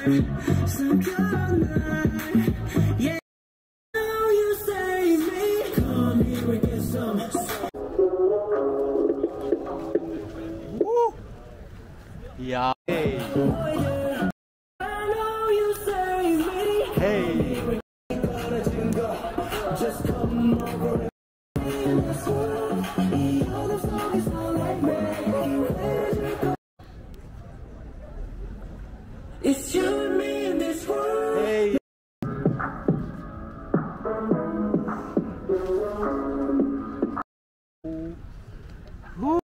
Yeah, now you save me. Come here and get some. Woo! Yeah. Hey. I know you save me. Hey. Just come over. It's you.